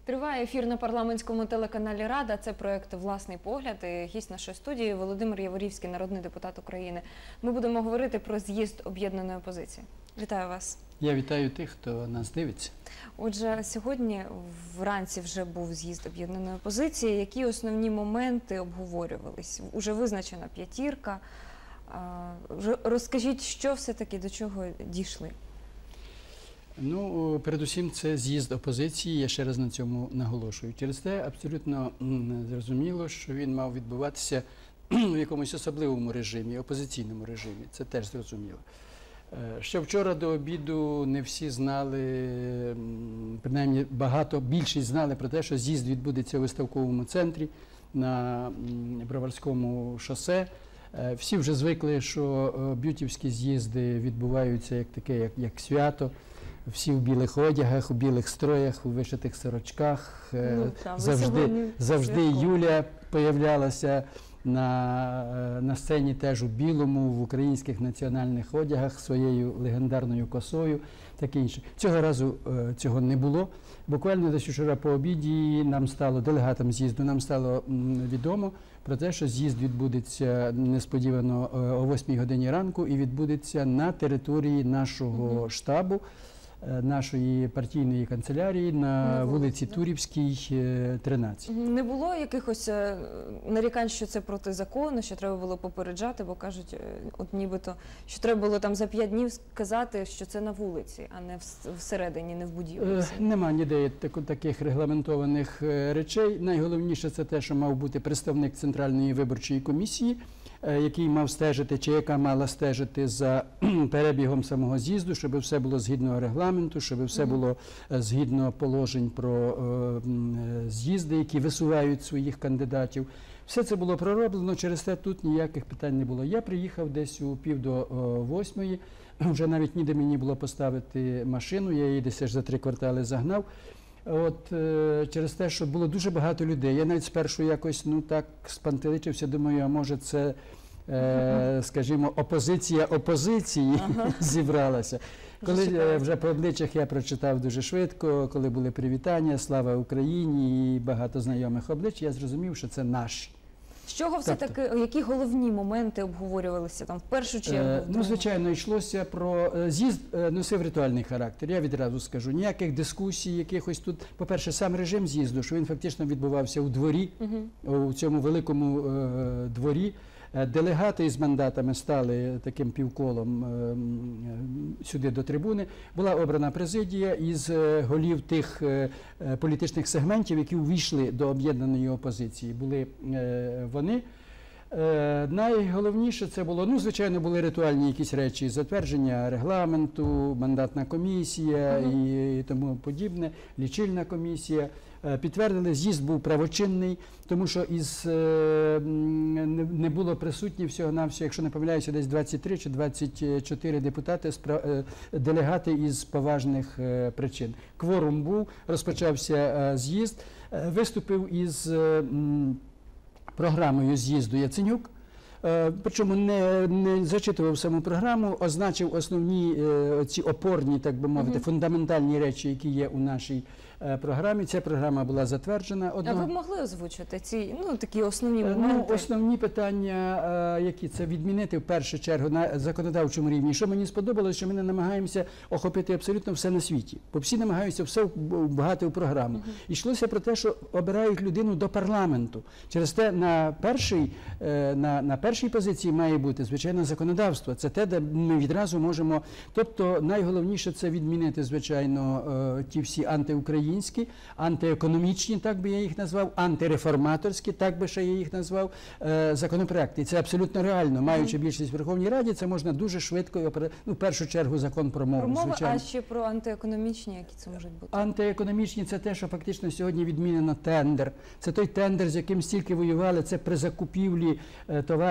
Триває ефір на парламентському телеканалі «Рада». Це проєкт «Власний погляд». І гість нашої студії Володимир Яворівський, народний депутат України. Ми будемо говорити про з'їзд об'єднаної опозиції. Вітаю вас. Я вітаю тих, хто нас дивиться. Отже, сьогодні вранці вже був з'їзд об'єднаної опозиції. Які основні моменти обговорювались? Уже визначена п'ятірка. Розкажіть, що все-таки до чого дійшли? Ну, передусім, це з'їзд опозиції, я ще раз на цьому наголошую. Через те абсолютно зрозуміло, що він мав відбуватися в якомусь особливому режимі, опозиційному режимі. Це теж зрозуміло. Ще вчора до обіду не всі знали, принаймні більшість знали про те, що з'їзд відбудеться у виставковому центрі на Броварському шосе. Всі вже звикли, що б'ютівські з'їзди відбуваються як таке, як свято. Всі в білих одягах, у білих строях, у вишитих сорочках. Завжди Юля появлялася на сцені теж у білому, в українських національних одягах, своєю легендарною косою, таке інше. Цього разу цього не було. Буквально десь вчора по обіді делегатам з'їзду, нам стало відомо про те, що з'їзд відбудеться несподівано о 8 годині ранку і відбудеться на території нашого штабу, нашої партійної канцелярії на вулиці Турівській, 13. Не було якихось нарікань, що це протизаконно, що треба було попереджати, бо кажуть, от нібито, що треба було там за 5 днів сказати, що це на вулиці, а не всередині, не в будівлі? Нема ніде таких регламентованих речей. Найголовніше це те, що мав бути представник Центральної виборчої комісії, який мав стежити, чи яка мала стежити за перебігом самого з'їзду, щоб все було згідно регламенту, щоб все було згідно положень про з'їзди, які висувають своїх кандидатів. Все це було пророблено, через те тут ніяких питань не було. Я приїхав десь у 7:45, вже навіть ніде мені було поставити машину, я її десь аж за 3 квартали загнав. Через те, що було дуже багато людей. Я навіть спершу якось так спантеличився, думаю, а може це, скажімо, опозиція опозиції зібралася. Коли вже по обличчях я прочитав дуже швидко, коли були привітання, слава Україні і багато знайомих облич, я зрозумів, що це наші. З чого все-таки, які головні моменти обговорювалися там в першу чергу? Ну, звичайно, йшлося про з'їзд, носив ритуальний характер, я відразу скажу. Ніяких дискусій, якихось тут, по-перше, сам режим з'їзду, що він фактично відбувався у дворі, у цьому великому дворі. Делегати із мандатами стали таким півколом сюди до трибуни. Була обрана президія із голів тих політичних сегментів, які увійшли до об'єднаної опозиції. Були вони. Найголовніше це було, звичайно, були ритуальні якісь речі, затвердження регламенту, мандатна комісія і тому подібне, лічильна комісія. Підтвердили, з'їзд був правочинний, тому що не було присутні всього-навсього, якщо не помиляюся, десь 23 чи 24 депутати, делегати із поважних причин. Кворум був, розпочався з'їзд, виступив із програмою з'їзду Яценюк, причому не зачитував саму програму, означив основні ці опорні, так би мовити, фундаментальні речі, які є у нашій програмі. Ця програма була затверджена. А ви б могли озвучити ці такі основні моменти? Основні питання, які це відмінити в першу чергу на законодавчому рівні. Що мені сподобалося, що ми не намагаємося охопити абсолютно все на світі, бо всі намагаються все вбагати в програму. Йшлося про те, що обирають людину до парламенту. Через те на першій позиції має бути, звичайно, законодавство. Це те, де ми відразу можемо... Тобто найголовніше це відмінити, звичайно, ті всі антиукраїнські, антиекономічні, так би я їх назвав, антиреформаторські, так би ще я їх назвав, законопроекти. І це абсолютно реально. Маючи більшість в Верховній Раді, це можна дуже швидко, в першу чергу, закон про мову. А ще про антиекономічні, які це можуть бути? Антиекономічні – це те, що фактично сьогодні відмінено тендер. Це той тендер, з яким стільки воювали, це при закупівлі товарів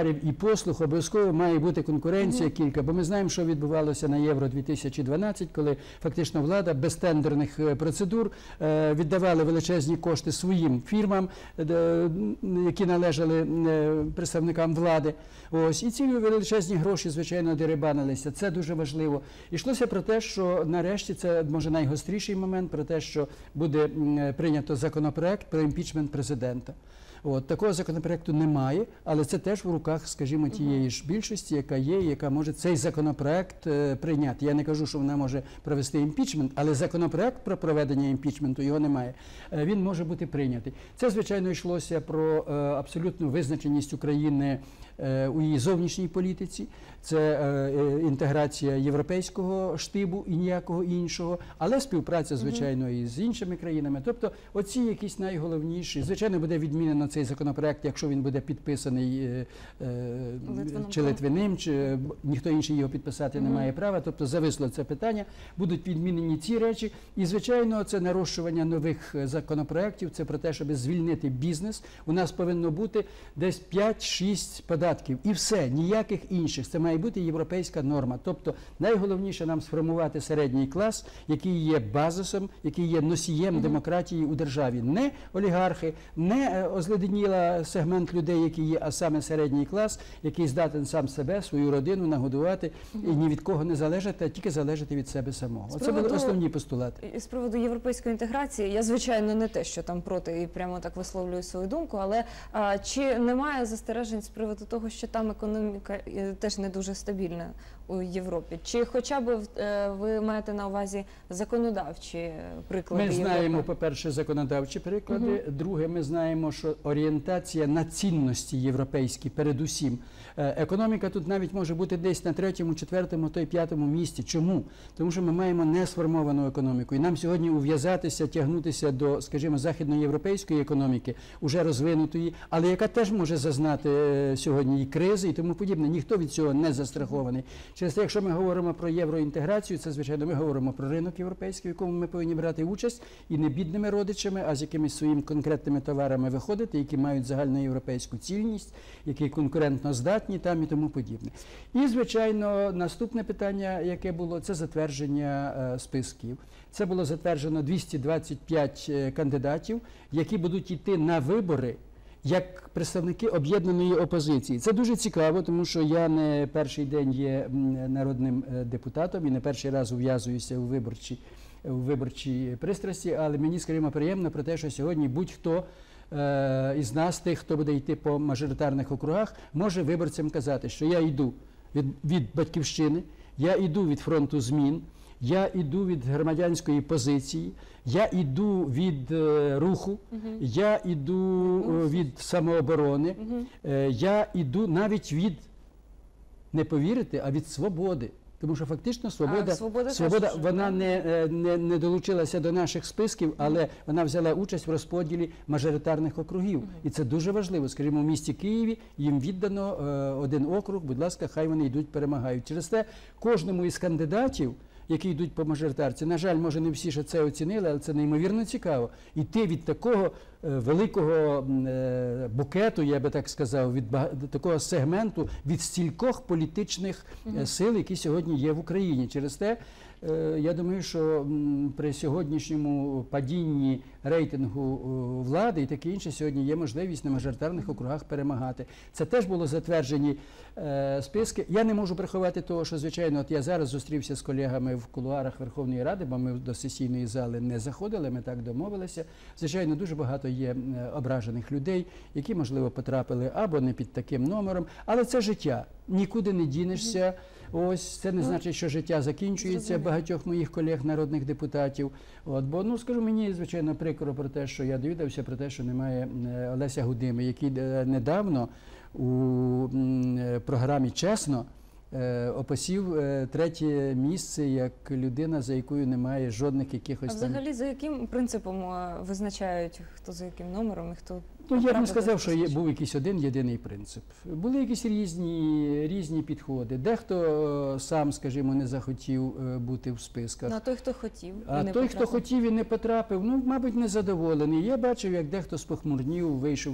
товарів і послуг обов'язково має бути конкуренція кілька, бо ми знаємо, що відбувалося на Євро-2012, коли фактично влада без тендерних процедур віддавала величезні кошти своїм фірмам, які належали представникам влади. Ось, і ці величезні гроші, звичайно, дерибанилися. Це дуже важливо. Йшлося про те, що нарешті, це може найгостріший момент, про те, що буде прийнято законопроект про імпічмент президента. От, такого законопроекту немає, але це теж в руках, скажімо, тієї ж більшості, яка є, яка може цей законопроект прийняти. Я не кажу, що вона може провести імпічмент, але законопроект про проведення імпічменту, його немає. Він може бути прийнятий. Це, звичайно, йшлося про абсолютну визначеність України у її зовнішній політиці. Це інтеграція європейського штибу і ніякого іншого, але співпраця, звичайно, і з іншими країнами. Тобто, оці якісь найголовніші. Звичайно, буде відмінено цей законопроект, якщо він буде підписаний чи Литвиним, чи ніхто інший його підписати не має права. Тобто, зависло це питання. Будуть відмінені ці речі. І, звичайно, це нарощування нових законопроєктів. Це про те, щоб звільнити бізнес. У нас повинно бути десь 5-6 податків. І все, ніяких інших. Це має бути європейська норма. Тобто, найголовніше нам сформувати середній клас, який є базисом, який є носієм демократії у державі. Не олігархи, не озледеніла сегмент людей, які є, а саме середній клас, який здатен сам себе, свою родину нагодувати і ні від кого не залежати, а тільки залежати від себе самого. Оце були основні постулати. З приводу європейської інтеграції, я, звичайно, не те, що там проти і прямо так висловлюю свою думку, але чи немає застережень з приводу того, що там економіка теж не дуже стабільна у Європі? Чи хоча б ви маєте на увазі законодавчі приклади? Ми знаємо, по-перше, законодавчі приклади. Друге, ми знаємо, що орієнтація на цінності європейські передусім. Економіка тут навіть може бути десь на 3-му, 4-му, то й 5-му місці. Чому? Тому що ми маємо несформовану економіку. І нам сьогодні ув'язатися, тягнутися до, скажімо, західноєвропейської економіки, уже розвинутої, але яка теж може зазнати сьогодні і кризи, і тому подібне. Ніхто від цього не застрахований. Через те, якщо ми говоримо про євроінтеграцію, це, звичайно, ми говоримо про ринок європейський, в якому ми повинні брати участь, і не бідними родичами, а з якимись своїми конкретними товарами виходити, які мають загальноєвропейську цільність, які конкурентно здатні там і тому подібне. І, звичайно, наступне питання, яке було, це затвердження списків. Це було затверджено 225 кандидатів, які будуть йти на вибори як представники об'єднаної опозиції. Це дуже цікаво, тому що я не перший день є народним депутатом і не перший раз ув'язуюся у виборчі пристрасті, але мені, скажімо, приємно про те, що сьогодні будь-хто із нас, тих, хто буде йти по мажоритарних округах, може виборцям казати, що я йду від «Батьківщини», я йду від фронту змін, я йду від громадянської позиції, я йду від руху, я йду від самооборони, я йду навіть від, не повірите, а від свободи. Тому що фактично свобода вона не долучилася до наших списків, але вона взяла участь в розподілі мажоритарних округів. І це дуже важливо. Скажімо, в місті Києві їм віддано один округ, будь ласка, хай вони йдуть, перемагають. Через те кожному із кандидатів, які йдуть по мажоритарці, на жаль, може не всі ще це оцінили, але це неймовірно цікаво. Іти від такого великого букету, я би так сказав, від такого сегменту, від стількох політичних сил, які сьогодні є в Україні. Через те, я думаю, що при сьогоднішньому падінні рейтингу влади і таке інше, сьогодні є можливість на мажоритарних округах перемагати. Це теж було затверджені списки. Я не можу приховати того, що, звичайно, от я зараз зустрівся з колегами в кулуарах Верховної Ради, бо ми до сесійної зали не заходили, ми так домовилися. Звичайно, дуже багато є ображених людей, які, можливо, потрапили або не під таким номером, але це життя. Нікуди не дінешся. Ось, це не значить, що життя закінчується багатьох моїх колег, народних депутатів. От, бо, ну, скажу, мені, звичайно, прикро про те, що я довідався про те, що немає Олеся Гудими, який недавно у програмі «Чесно» описів 3-є місце як людина, за якою немає жодних якихось там... А взагалі за яким принципом визначають, хто за яким номером і хто Ну, я б не потрапити сказав, в що список? був якийсь один єдиний принцип. Були якісь різні підходи. Дехто сам, скажімо, не захотів бути в списках. Ну, а той, хто хотів, і А не той, хто потрапив? хотів і не потрапив, ну, мабуть, незадоволений. Я бачив, як дехто спохмурнів,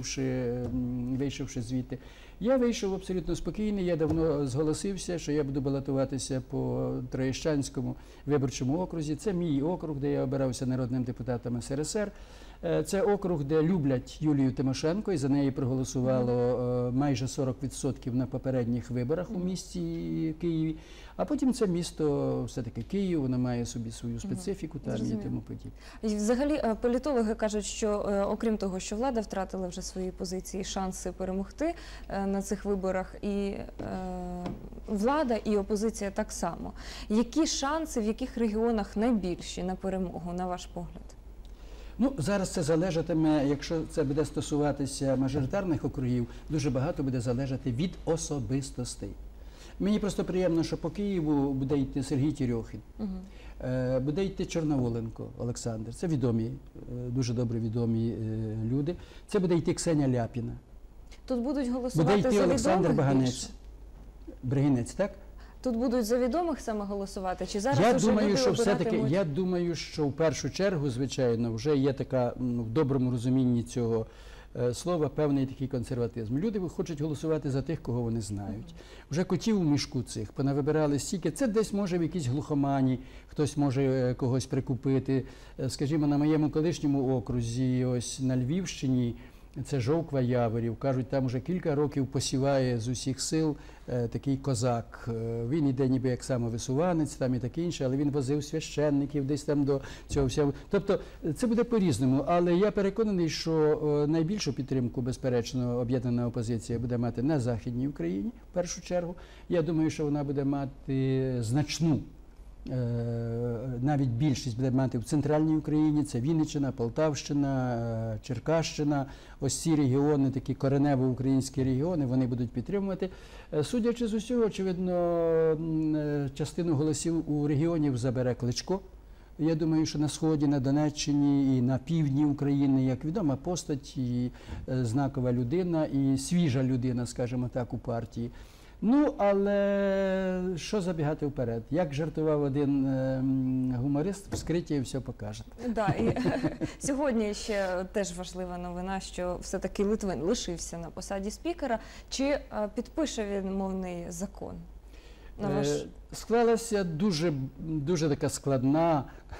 вийшовши звідти. Я вийшов абсолютно спокійний, я давно зголосився, що я буду балотуватися по Троєщанському виборчому окрузі. Це мій округ, де я обирався народним депутатом СРСР. Це округ, де люблять Юлію Тимошенко, і за неї проголосувало майже 40% на попередніх виборах у місті Києві. А потім це місто, все-таки Київ, воно має собі свою специфіку там і Зрозуміло. тому подібне. І взагалі політологи кажуть, що окрім того, що влада втратила вже свої позиції, шанси перемогти на цих виборах, і влада, і опозиція так само. Які шанси, в яких регіонах найбільші на перемогу, на ваш погляд? Ну, зараз це залежатиме, якщо це буде стосуватися мажоритарних округів, дуже багато буде залежати від особистостей. Мені просто приємно, що по Києву буде йти Сергій Терьохін, буде йти Чорноволенко Олександр. Це відомі, дуже добре відомі люди. Це буде йти Ксеня Ляпіна. Тут будуть Буде голосувати йти за Олександр відомих Баганець. більше? Бригинець, так? Тут будуть за відомих саме голосувати? Чи зараз Я уже думаю, люди що все-таки, обиратимуть? я думаю, що в першу чергу, звичайно, вже є така, в доброму розумінні цього слова, певний такий консерватизм. Люди хочуть голосувати за тих, кого вони знають. Вже котів у мішку цих понавибирали стільки. Це десь може в якійсь глухомані, хтось може когось прикупити. Скажімо, на моєму колишньому окрузі, ось на Львівщині, це Жовква Яворів. Кажуть, там вже кілька років посіває з усіх сил такий козак. Він іде ніби як самовисуванець, там і таке інше, але він возив священників десь там до цього всього. Тобто це буде по-різному. Але я переконаний, що найбільшу підтримку, безперечно, об'єднана опозиція буде мати на Західній Україні, в першу чергу. Я думаю, що вона буде мати значну, навіть більшість буде мати в центральній Україні, це Вінниччина, Полтавщина, Черкащина. Ось ці регіони, такі коренево українські регіони, вони будуть підтримувати. Судячи з усього, очевидно, частину голосів у регіонів забере Кличко. Я думаю, що на Сході, на Донеччині і на півдні України, як відома постать, і знакова людина, і свіжа людина, скажімо так, у партії. Ну, але що забігати вперед? Як жартував один гуморист, вскриття і все покаже. Да, і сьогодні ще теж важлива новина, що все-таки Литвин лишився на посаді спікера. Чи підпише він мовний закон? На ваш... Склалася дуже така складна,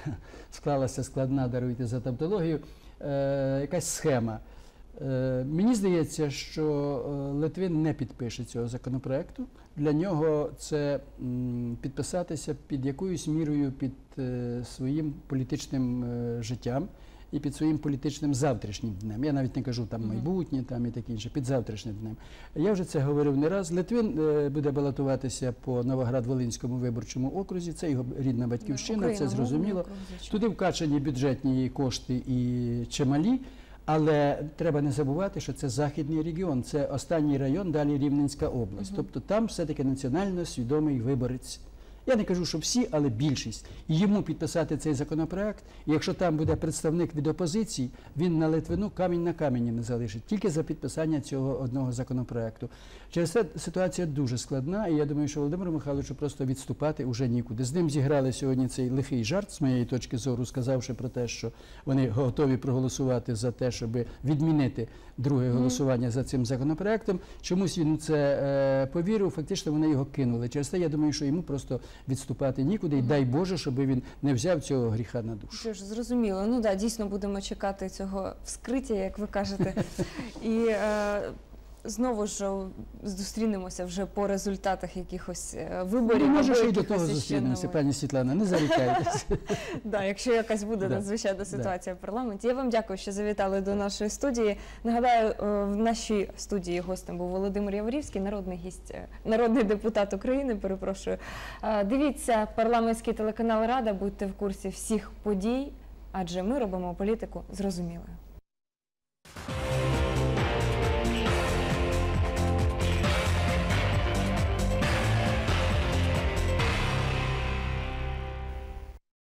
даруйте за тавтологію, якась схема. Мені здається, що Литвин не підпише цього законопроекту. Для нього це підписатися під якоюсь мірою під своїм політичним життям і під своїм політичним завтрашнім днем. Я навіть не кажу там майбутнє там і таке інше, під завтрашнім днем. Я вже це говорив не раз. Литвин буде балотуватися по Новоград-Волинському виборчому окрузі. Це його рідна батьківщина, це зрозуміло. Туди вкачані бюджетні кошти і чималі. Але треба не забувати, що це Західний регіон, це останній район, далі Рівненська область. Тобто там все-таки національно свідомий виборець. Я не кажу, що всі, але більшість. І йому підписати цей законопроект, і якщо там буде представник від опозиції, він на Литвину камінь на камені не залишить, тільки за підписання цього одного законопроекту. Через це ситуація дуже складна, і я думаю, що Володимиру Михайловичу просто відступати вже нікуди. З ним зіграли сьогодні цей лихий жарт, з моєї точки зору, сказавши про те, що вони готові проголосувати за те, щоб відмінити друге голосування за цим законопроектом. Чомусь він у це повірив, фактично вони його кинули. Через це я думаю, що йому просто відступати нікуди, і дай Боже, щоб він не взяв цього гріха на душу. Що ж, зрозуміло. Ну так, дійсно будемо чекати цього вскриття, як ви кажете. І знову ж зустрінемося вже по результатах якихось виборів. Може, ще й до того зустрінемося, пані Світлана, не зарікайтеся. Так, якщо якась буде надзвичайна ситуація в парламенті. Я вам дякую, що завітали до нашої студії. Нагадаю, в нашій студії гостем був Володимир Яворівський, народний депутат України, перепрошую. Дивіться парламентський телеканал «Рада», будьте в курсі всіх подій, адже ми робимо політику зрозумілою.